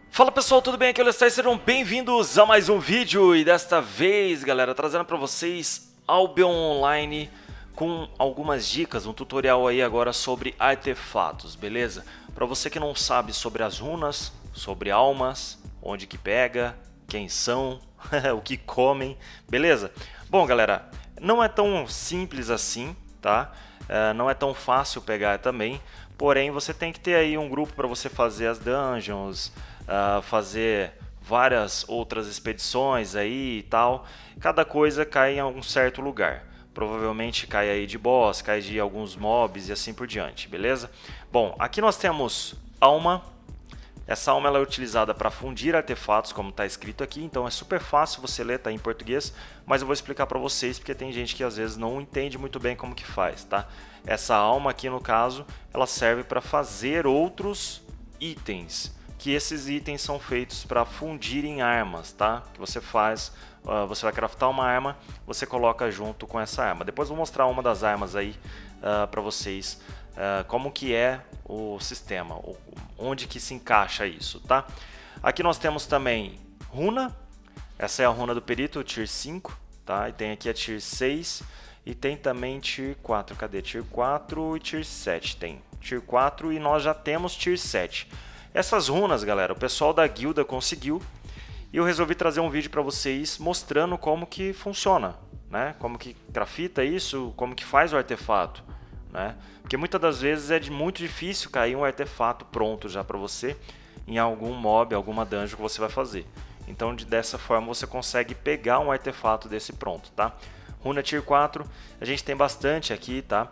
Fala pessoal, tudo bem? Aqui é o Lestar, sejam bem-vindos a mais um vídeo. E desta vez, galera, trazendo para vocês Albion Online com algumas dicas, um tutorial aí agora sobre artefatos, beleza? Para você que não sabe sobre as runas, sobre almas, onde que pega, quem são, o que comem, beleza? Bom, galera, não é tão simples assim, tá? Não é tão fácil pegar também, porém você tem que ter aí um grupo para você fazer as dungeons, fazer várias outras expedições aí e tal. Cada coisa cai em algum certo lugar. Provavelmente cai aí de boss, cai de alguns mobs e assim por diante, beleza? Bom, aqui nós temos alma. Essa alma ela é utilizada para fundir artefatos, como está escrito aqui, então é super fácil você ler, tá em português, mas eu vou explicar para vocês porque tem gente que às vezes não entende muito bem como que faz, tá? Essa alma aqui no caso, ela serve para fazer outros itens, que esses itens são feitos para fundir em armas, tá? Que você faz, você vai craftar uma arma, você coloca junto com essa arma. Depois eu vou mostrar uma das armas aí para vocês, como que é o sistema, onde que se encaixa isso, tá? Aqui nós temos também runa, essa é a runa do perito, Tier 5, tá? E tem aqui a Tier 6 e tem também Tier 4, cadê? Tier 4 e Tier 7, tem Tier 4 e nós já temos Tier 7. Essas runas, galera, o pessoal da guilda conseguiu e eu resolvi trazer um vídeo para vocês mostrando como que funciona, né? Como que grafita isso, como que faz o artefato, né? Porque muitas das vezes é muito difícil cair um artefato pronto já para você em algum mob, alguma dungeon que você vai fazer. Então dessa forma você consegue pegar um artefato desse pronto, tá? Runa Tier 4, a gente tem bastante aqui, tá?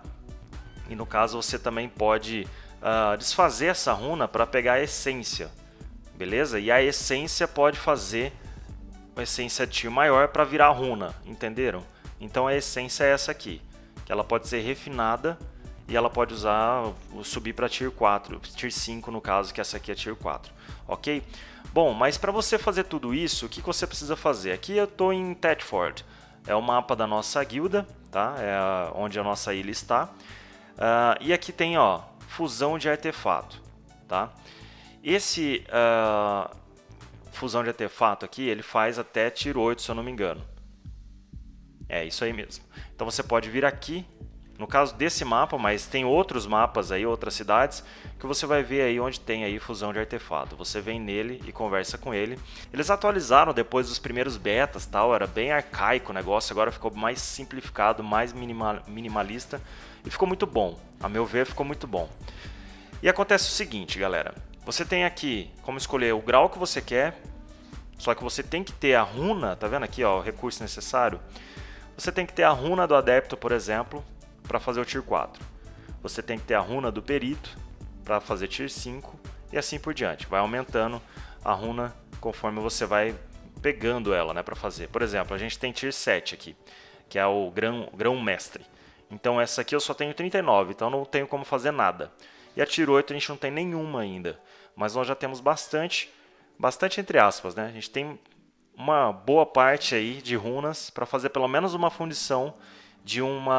E no caso você também pode desfazer essa runa para pegar a essência, beleza? E a essência pode fazer uma essência Tier maior para virar runa, entenderam? Então a essência é essa aqui, que ela pode ser refinada e ela pode subir para Tier 4, Tier 5 no caso, que essa aqui é Tier 4, ok? Bom, mas para você fazer tudo isso, o que você precisa fazer? Aqui eu estou em Thetford, é o mapa da nossa guilda, tá? É onde a nossa ilha está. E aqui tem, ó, fusão de artefato, tá? Esse fusão de artefato aqui, ele faz até Tier 8, se eu não me engano. É isso aí mesmo. Então você pode vir aqui, no caso desse mapa, mas tem outros mapas aí, outras cidades, que você vai ver aí onde tem aí fusão de artefato. Você vem nele e conversa com ele. Eles atualizaram depois dos primeiros betas, tal, era bem arcaico o negócio, agora ficou mais simplificado, mais minimalista e ficou muito bom. A meu ver, ficou muito bom. E acontece o seguinte, galera. Você tem aqui como escolher o grau que você quer, só que você tem que ter a runa, tá vendo aqui, ó, o recurso necessário? Você tem que ter a runa do adepto, por exemplo, para fazer o Tier 4. Você tem que ter a runa do perito para fazer Tier 5 e assim por diante. Vai aumentando a runa conforme você vai pegando ela, né, para fazer. Por exemplo, a gente tem Tier 7 aqui, que é o grão-mestre. Então essa aqui eu só tenho 39, então não tenho como fazer nada. E a Tier 8 a gente não tem nenhuma ainda, mas nós já temos bastante entre aspas, né? A gente tem uma boa parte aí de runas para fazer pelo menos uma fundição de um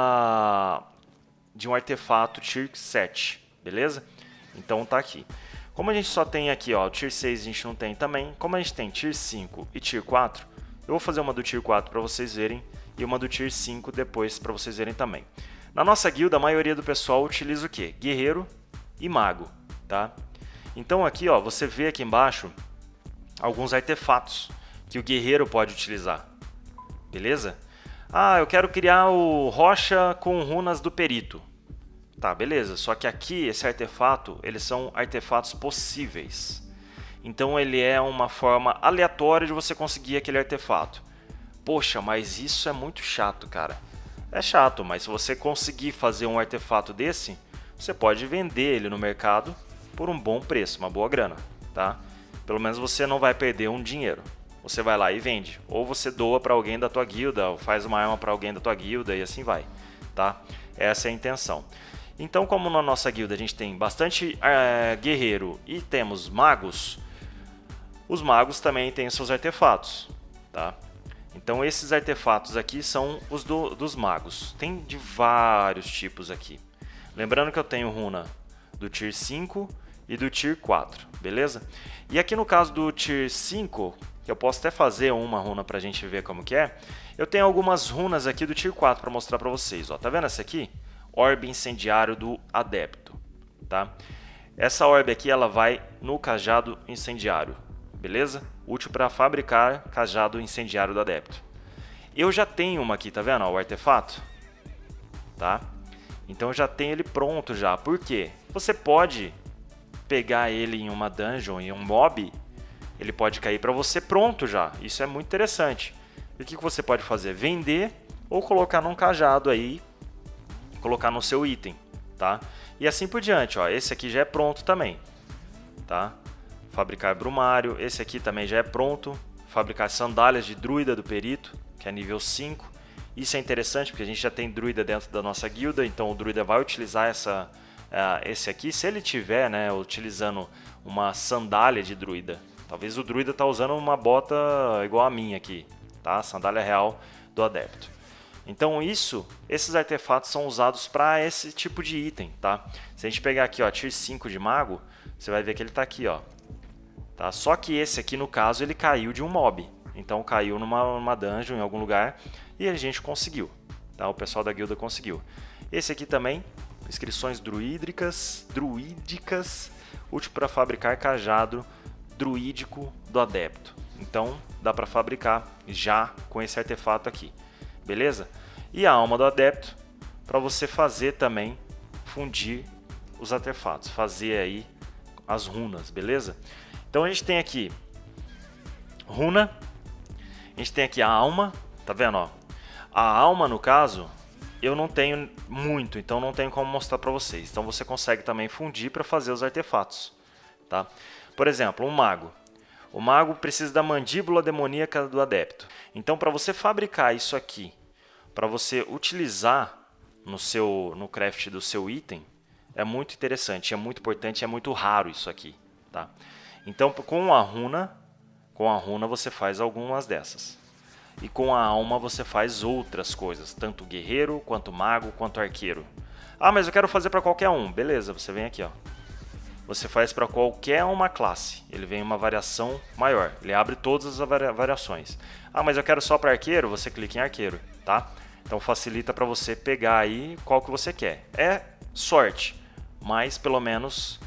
artefato Tier 7, beleza? Então tá aqui. Como a gente só tem aqui, ó, o Tier 6 a gente não tem também, como a gente tem Tier 5 e Tier 4, eu vou fazer uma do Tier 4 para vocês verem e uma do Tier 5 depois para vocês verem também. Na nossa guilda, a maioria do pessoal utiliza o quê? Guerreiro e mago, tá? Então aqui, ó, você vê aqui embaixo alguns artefatos que o guerreiro pode utilizar, beleza? Ah, eu quero criar o rocha com runas do perito. Tá, beleza. Só que aqui, esse artefato, eles são artefatos possíveis. Então ele é uma forma aleatória de você conseguir aquele artefato. Poxa, mas isso é muito chato, cara. É chato, mas se você conseguir fazer um artefato desse, você pode vender ele no mercado por um bom preço, uma boa grana, tá? Pelo menos você não vai perder um dinheiro. Você vai lá e vende, ou você doa para alguém da tua guilda, ou faz uma arma para alguém da tua guilda e assim vai, tá? Essa é a intenção. Então, como na nossa guilda a gente tem bastante guerreiro e temos magos, os magos também têm seus artefatos, tá? Então esses artefatos aqui são os dos magos. Tem de vários tipos aqui. Lembrando que eu tenho runa do Tier 5 e do Tier 4, beleza? E aqui no caso do Tier 5, que eu posso até fazer uma runa para a gente ver como que é, eu tenho algumas runas aqui do Tier 4 para mostrar para vocês. Ó, tá vendo essa aqui? Orbe Incendiário do Adepto, tá? Essa orbe aqui ela vai no Cajado Incendiário, beleza? Útil para fabricar Cajado Incendiário do Adepto. Eu já tenho uma aqui, tá vendo? Ó, o artefato, tá? Então eu já tenho ele pronto já. Por quê? Você pode pegar ele em uma dungeon, em um mob, ele pode cair para você pronto já. Isso é muito interessante. E o que você pode fazer? Vender ou colocar num cajado aí, colocar no seu item, tá? E assim por diante, ó. Esse aqui já é pronto também, tá? Fabricar brumário, esse aqui também já é pronto. Fabricar sandálias de druida do perito, que é nível 5. Isso é interessante porque a gente já tem druida dentro da nossa guilda, então o druida vai utilizar esse aqui. Se ele tiver, né, utilizando uma sandália de druida, talvez o druida tá usando uma bota igual a minha aqui, tá? Sandália real do adepto. Então esses artefatos são usados para esse tipo de item, tá? Se a gente pegar aqui, ó, Tier 5 de mago, você vai ver que ele tá aqui, ó. Tá? Só que esse aqui, no caso, ele caiu de um mob. Então caiu numa dungeon em algum lugar e a gente conseguiu, tá? O pessoal da guilda conseguiu. Esse aqui também, inscrições druídicas, útil para fabricar cajado druídico do adepto. Então dá para fabricar já com esse artefato aqui, beleza? E a alma do adepto para você fazer também, fundir os artefatos, fazer aí as runas, beleza? Então a gente tem aqui runa, a gente tem aqui a alma, tá vendo, ó? A alma, no caso, eu não tenho muito, então não tenho como mostrar para vocês. Então você consegue também fundir para fazer os artefatos, tá? Por exemplo, um mago. O mago precisa da mandíbula demoníaca do adepto. Então, para você fabricar isso aqui, para você utilizar no craft do seu item, é muito interessante, é muito importante, é muito raro isso aqui, tá? Então, com a runa você faz algumas dessas. E com a alma você faz outras coisas, tanto guerreiro, quanto mago, quanto arqueiro. Ah, mas eu quero fazer para qualquer um. Beleza, você vem aqui, ó. Você faz para qualquer uma classe. Ele vem uma variação maior. Ele abre todas as variações. Ah, mas eu quero só para arqueiro. Você clica em arqueiro, tá? Então facilita para você pegar aí qual que você quer. É sorte, mas pelo menos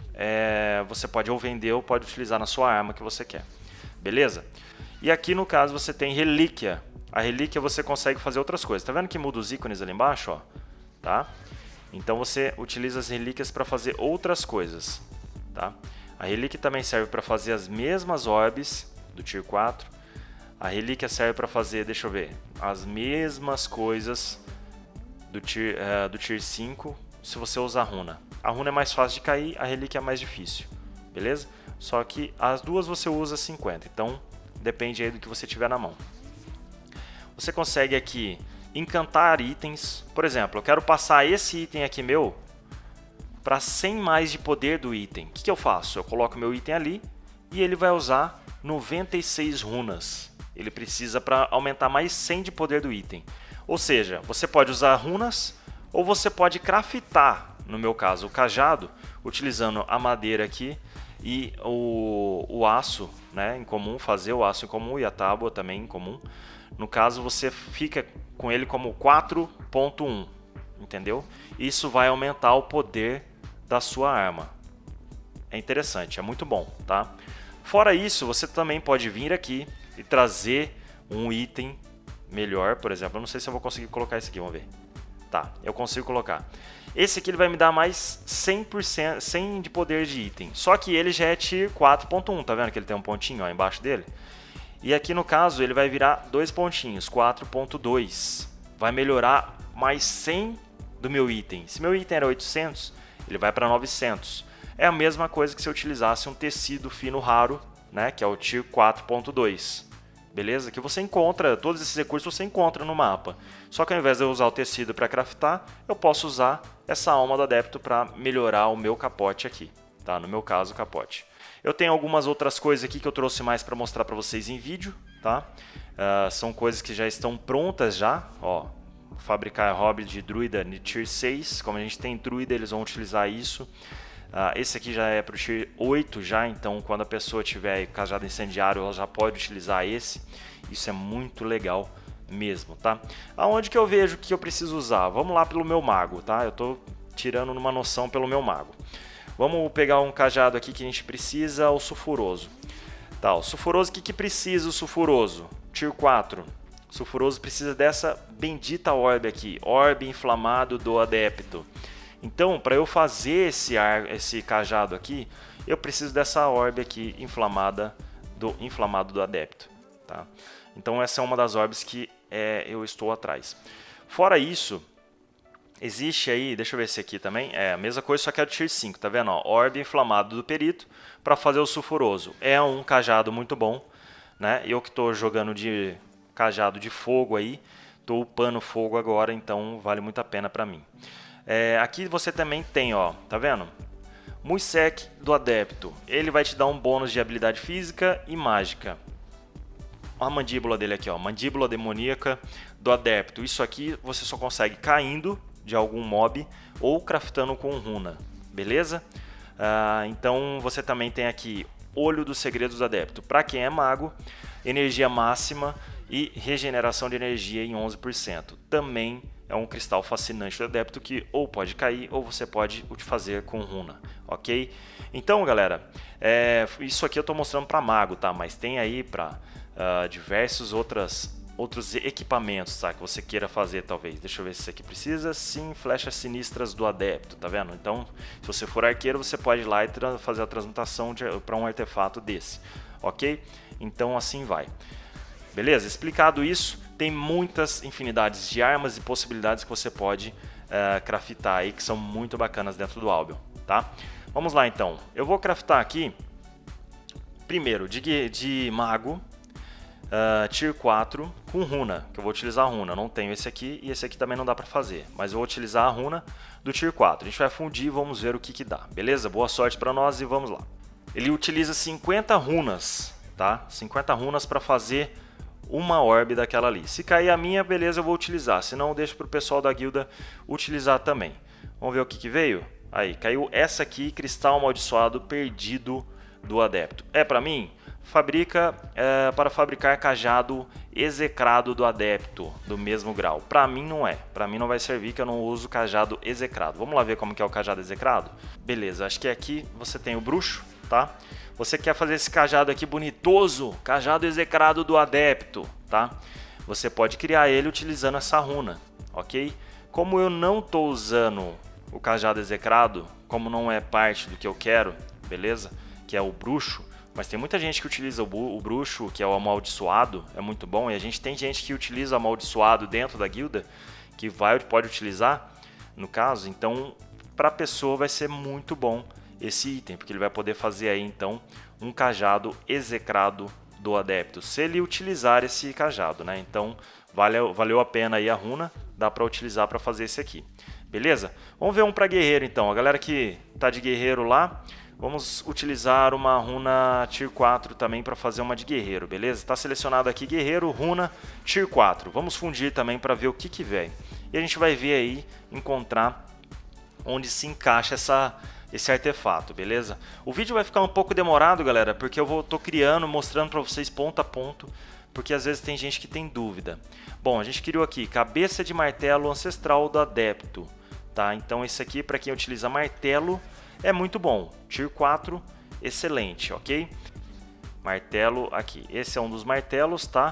você pode ou vender ou pode utilizar na sua arma que você quer. Beleza? E aqui no caso você tem relíquia. A relíquia você consegue fazer outras coisas. Tá vendo que muda os ícones ali embaixo, ó? Tá? Então você utiliza as relíquias para fazer outras coisas, tá? A relíquia também serve para fazer as mesmas orbes do Tier 4. A relíquia serve para fazer, deixa eu ver, as mesmas coisas do Tier 5 se você usar runa. A runa é mais fácil de cair, a relíquia é mais difícil, beleza? Só que as duas você usa 50, então depende aí do que você tiver na mão. Você consegue aqui encantar itens. Por exemplo, eu quero passar esse item aqui meu para 100 mais de poder do item. O que eu faço? Eu coloco meu item ali e ele vai usar 96 runas. Ele precisa para aumentar mais 100 de poder do item. Ou seja, você pode usar runas ou você pode craftar, no meu caso, o cajado, utilizando a madeira aqui e o aço, né, em comum, fazer o aço em comum e a tábua também em comum. No caso, você fica com ele como 4.1, entendeu? Isso vai aumentar o poder da sua arma. É interessante, é muito bom, tá? Fora isso, você também pode vir aqui e trazer um item melhor, por exemplo. Eu não sei se eu vou conseguir colocar esse aqui, vamos ver. Tá, eu consigo colocar. Esse aqui ele vai me dar mais 100%, 100 de poder de item. Só que ele já é Tier 4.1, tá vendo que ele tem um pontinho ó, embaixo dele? E aqui no caso ele vai virar 2 pontinhos, 4.2. Vai melhorar mais 100 do meu item. Se meu item era 800, ele vai para 900. É a mesma coisa que se eu utilizasse um tecido fino raro, né, que é o Tier 4.2. Beleza? Que você encontra, todos esses recursos você encontra no mapa. Só que ao invés de eu usar o tecido para craftar, eu posso usar essa alma do adepto para melhorar o meu capote aqui. Tá? No meu caso, o capote. Eu tenho algumas outras coisas aqui que eu trouxe mais para mostrar para vocês em vídeo. Tá? São coisas que já estão prontas já. Ó, fabricar hobby de druida de Tier 6. Como a gente tem druida, eles vão utilizar isso. Esse aqui já é para o Tier 8 já, então quando a pessoa tiver cajado incendiário, ela já pode utilizar esse. Isso é muito legal mesmo, tá? Aonde que eu vejo que eu preciso usar? Vamos lá pelo meu mago, tá? Eu tô tirando numa noção pelo meu mago. Vamos pegar um cajado aqui que a gente precisa, o sulfuroso. Tá, o sulfuroso, o que precisa o sulfuroso? Tier 4. O sulfuroso precisa dessa bendita orbe aqui, orbe inflamado do adepto. Então, para eu fazer esse cajado aqui, eu preciso dessa orbe aqui inflamado do adepto, tá? Então essa é uma das orbes que eu estou atrás. Fora isso, existe aí, deixa eu ver esse aqui também, a mesma coisa, só que é do Tier 5, tá vendo? Ó, orbe inflamado do perito para fazer o sulfuroso. É um cajado muito bom, né? Eu que estou jogando de cajado de fogo aí, estou upando fogo agora, então vale muito a pena para mim. Aqui você também tem, ó, tá vendo? Muisek do adepto, ele vai te dar um bônus de habilidade física e mágica. A mandíbula dele aqui, ó, mandíbula demoníaca do adepto. Isso aqui você só consegue caindo de algum mob ou craftando com runa, beleza? Então você também tem aqui olho dos segredos do adepto. Para quem é mago, energia máxima e regeneração de energia em 11%. Também é um cristal fascinante do adepto que ou pode cair ou você pode fazer com runa, ok? Então, galera, isso aqui eu estou mostrando para mago, tá? Mas tem aí para diversos outros equipamentos, tá? Que você queira fazer, talvez. Deixa eu ver se isso aqui precisa. Sim, flechas sinistras do adepto, tá vendo? Então, se você for arqueiro, você pode ir lá e fazer a transmutação para um artefato desse, ok? Então, assim vai. Beleza? Explicado isso, tem muitas infinidades de armas e possibilidades que você pode craftar aí, que são muito bacanas dentro do Albion, tá? Vamos lá, então. Eu vou craftar aqui, primeiro, de mago, Tier 4 com runa, que eu vou utilizar a runa. Não tenho esse aqui e esse aqui também não dá para fazer, mas eu vou utilizar a runa do Tier 4. A gente vai fundir e vamos ver o que dá, beleza? Boa sorte para nós e vamos lá. Ele utiliza 50 runas, tá? 50 runas para fazer uma orbe daquela ali. Se cair a minha, beleza, eu vou utilizar. Se não, eu deixo para o pessoal da guilda utilizar também. Vamos ver o que veio? Aí, caiu essa aqui, cristal amaldiçoado perdido do adepto. É para mim? Fabrica para fabricar cajado execrado do adepto do mesmo grau. Para mim não é. Para mim não vai servir, que eu não uso cajado execrado. Vamos lá ver como que é o cajado execrado? Beleza, acho que aqui você tem o bruxo, tá? Você quer fazer esse cajado aqui bonitoso, cajado execrado do adepto, tá? Você pode criar ele utilizando essa runa, ok? Como eu não estou usando o cajado execrado, como não é parte do que eu quero, beleza? Que é o bruxo. Mas tem muita gente que utiliza o bruxo, que é o amaldiçoado, é muito bom. E a gente tem gente que utiliza o amaldiçoado dentro da guilda, que pode utilizar, no caso. Então, para a pessoa vai ser muito bom esse item, porque ele vai poder fazer aí, então, um cajado execrado do adepto, se ele utilizar esse cajado, né? Então, valeu a pena aí a runa, dá para utilizar para fazer esse aqui. Beleza? Vamos ver um para guerreiro, então. A galera que tá de guerreiro lá, vamos utilizar uma runa Tier 4 também para fazer uma de guerreiro, beleza? Está selecionado aqui guerreiro, runa Tier 4. Vamos fundir também para ver o que vem. E a gente vai ver aí, encontrar onde se encaixa esse artefato, beleza? O vídeo vai ficar um pouco demorado, galera, porque eu tô criando, mostrando para vocês ponto a ponto, porque às vezes tem gente que tem dúvida. Bom, a gente criou aqui cabeça de martelo ancestral do adepto, tá? Então esse aqui, para quem utiliza martelo, é muito bom. Tier 4, excelente, ok? Martelo aqui. Esse é um dos martelos, tá?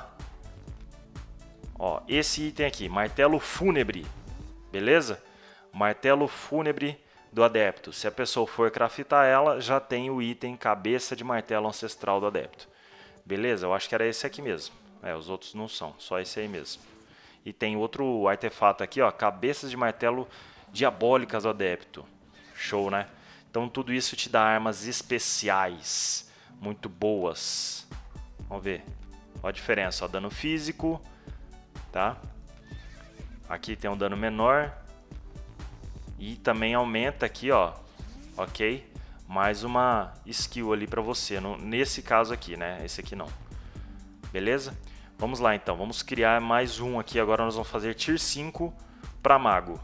Ó, esse item aqui, martelo fúnebre, beleza? Martelo fúnebre do adepto. Se a pessoa for craftar ela, já tem o item cabeça de martelo ancestral do adepto. Beleza? Eu acho que era esse aqui mesmo. Os outros não são, só esse aí mesmo. E tem outro artefato aqui, ó, cabeças de martelo diabólicas do adepto. Show, né? Então tudo isso te dá armas especiais, muito boas. Vamos ver. Olha a diferença, ó, dano físico, tá? Aqui tem um dano menor. E também aumenta aqui, ó, ok? Mais uma skill ali para você, nesse caso aqui, né? Esse aqui não. Beleza? Vamos lá então, vamos criar mais um aqui. Agora nós vamos fazer Tier 5 para mago.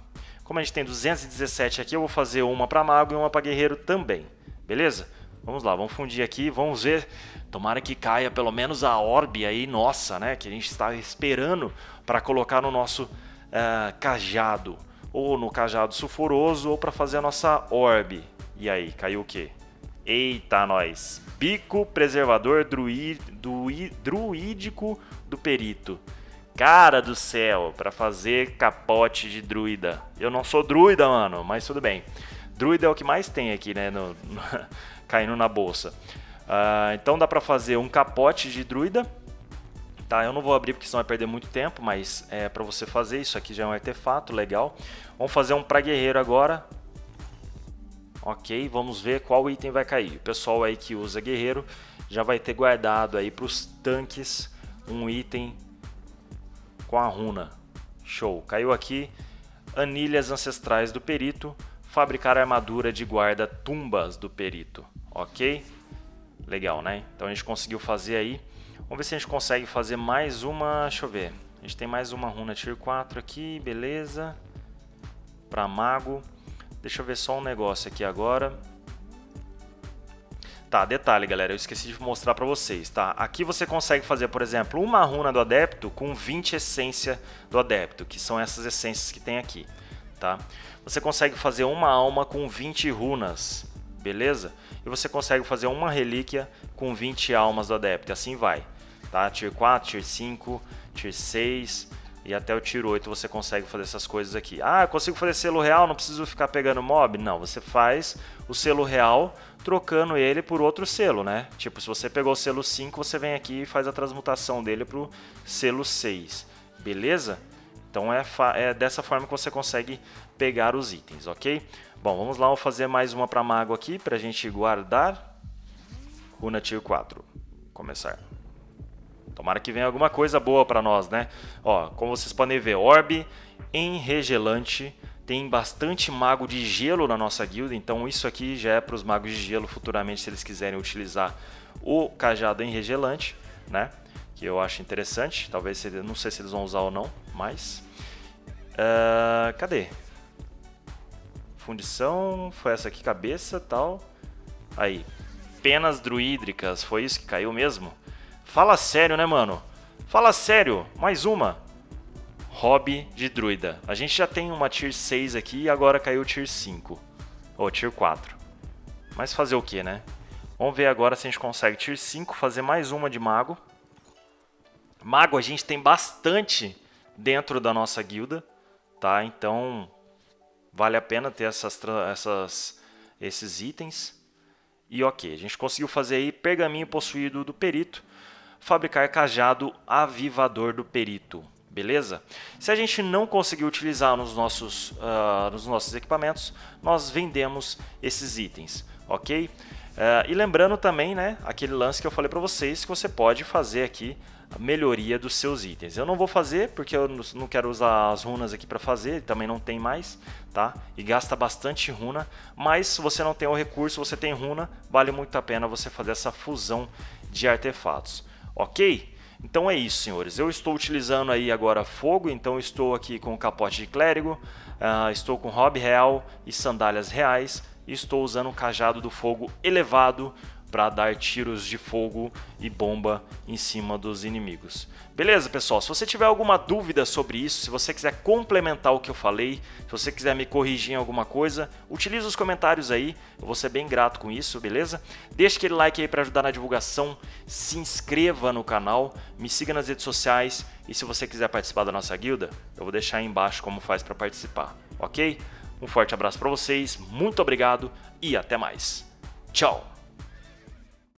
Como a gente tem 217 aqui, eu vou fazer uma para mago e uma para guerreiro também. Beleza? Vamos lá, vamos fundir aqui, vamos ver. Tomara que caia pelo menos a orbe aí, nossa, né? Que a gente está esperando para colocar no nosso cajado. Ou no cajado sulfuroso, ou para fazer a nossa orbe. E aí, caiu o quê? Eita, nós! Bico preservador druídico do perito. Cara do céu, para fazer capote de druida. Eu não sou druida, mano, mas tudo bem. Druida é o que mais tem aqui, né? Caindo na bolsa. Então dá para fazer um capote de druida. Tá, eu não vou abrir porque senão vai perder muito tempo, mas é para você fazer. Isso aqui já é um artefato legal. Vamos fazer um para guerreiro agora. Ok, vamos ver qual item vai cair. O pessoal aí que usa guerreiro já vai ter guardado aí para os tanques um item com a runa. Show, caiu aqui. Anilhas ancestrais do perito. Fabricar armadura de guarda tumbas do perito. Ok, legal, né? Então a gente conseguiu fazer aí. Vamos ver se a gente consegue fazer mais uma. Deixa eu ver. A gente tem mais uma runa Tier 4 aqui, beleza. Para mago. Deixa eu ver só um negócio aqui agora. Tá, detalhe, galera, eu esqueci de mostrar para vocês, tá? Aqui você consegue fazer, por exemplo, uma runa do adepto com 20 essência do adepto, que são essas essências que tem aqui, tá? Você consegue fazer uma alma com 20 runas, beleza? E você consegue fazer uma relíquia com 20 almas do adepto, e assim vai, tá? Tier 4, Tier 5, Tier 6... E até o Tier 8 você consegue fazer essas coisas aqui. Ah, eu consigo fazer selo real, não preciso ficar pegando mob? Não, você faz o selo real trocando ele por outro selo, né? Tipo, se você pegou o selo 5, você vem aqui e faz a transmutação dele para o selo 6. Beleza? Então é dessa forma que você consegue pegar os itens, ok? Bom, vamos lá, vou fazer mais uma para mago aqui, para a gente guardar. Runa Tier 4. Começar. Tomara que venha alguma coisa boa para nós, né? Ó, como vocês podem ver, orbe enregelante. Tem bastante mago de gelo na nossa guilda, então isso aqui já é para os magos de gelo futuramente, se eles quiserem utilizar o cajado enregelante, né? Que eu acho interessante. Talvez, não sei se eles vão usar ou não, mas... cadê? Fundição, foi essa aqui, cabeça, tal. Aí, penas druídricas, foi isso que caiu mesmo? Fala sério, né, mano? Fala sério, mais uma. Hobby de druida. A gente já tem uma Tier 6 aqui e agora caiu o Tier 5. Ou Tier 4. Mas fazer o que, né? Vamos ver agora se a gente consegue Tier 5 fazer mais uma de mago. Mago a gente tem bastante dentro da nossa guilda, tá? Então vale a pena ter esses itens. E ok, a gente conseguiu fazer aí pergaminho possuído do perito. Fabricar cajado avivador do perito, beleza? Se a gente não conseguir utilizar nos nossos equipamentos, nós vendemos esses itens, ok? E lembrando também, né, aquele lance que eu falei para vocês, que você pode fazer aqui a melhoria dos seus itens. Eu não vou fazer, porque eu não quero usar as runas aqui para fazer, também não tem mais, tá? E gasta bastante runa, mas se você não tem o recurso, você tem runa, vale muito a pena você fazer essa fusão de artefatos. Ok? Então é isso, senhores. Eu estou utilizando aí agora fogo, então estou aqui com o capote de clérigo, estou com hobby real e sandálias reais, e estou usando o cajado do fogo elevado para dar tiros de fogo e bomba em cima dos inimigos. Beleza, pessoal? Se você tiver alguma dúvida sobre isso, se você quiser complementar o que eu falei, se você quiser me corrigir em alguma coisa, utilize os comentários aí, eu vou ser bem grato com isso, beleza? Deixa aquele like aí para ajudar na divulgação, se inscreva no canal, me siga nas redes sociais e se você quiser participar da nossa guilda, eu vou deixar aí embaixo como faz para participar, ok? Um forte abraço para vocês, muito obrigado e até mais. Tchau!